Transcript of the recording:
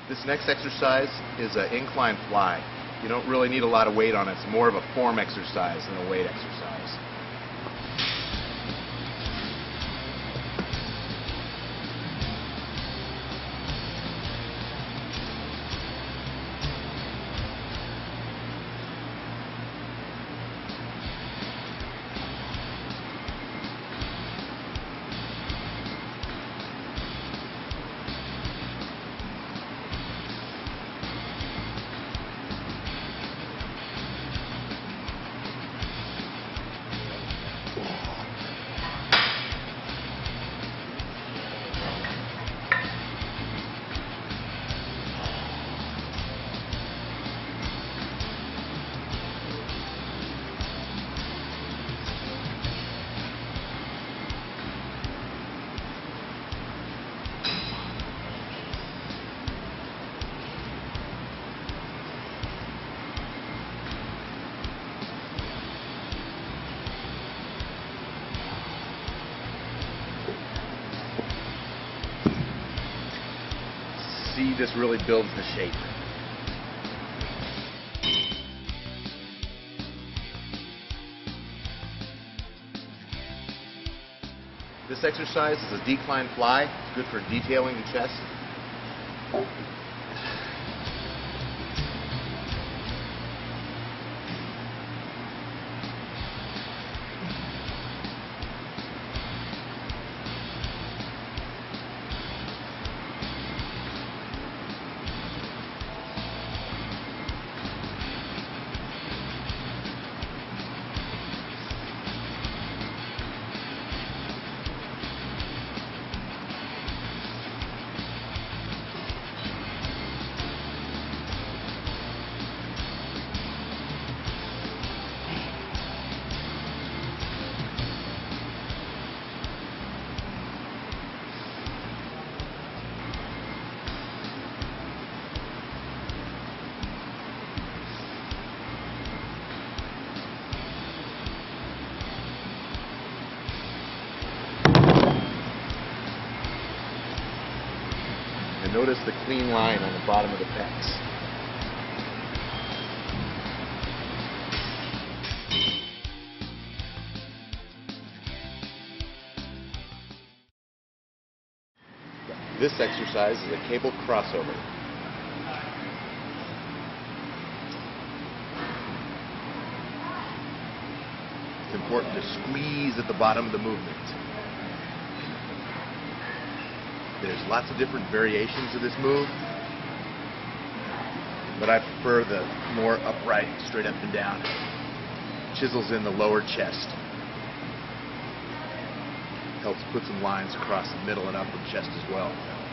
This next exercise is an incline fly. You don't really need a lot of weight on it. It's more of a form exercise than a weight exercise. See, this really builds the shape. This exercise is a decline fly. It's good for detailing the chest. And notice the clean line on the bottom of the pecs. This exercise is a cable crossover. It's important to squeeze at the bottom of the movement. There's lots of different variations of this move, but I prefer the more upright, straight up and down. Chisels in the lower chest. Helps put some lines across the middle and upper chest as well.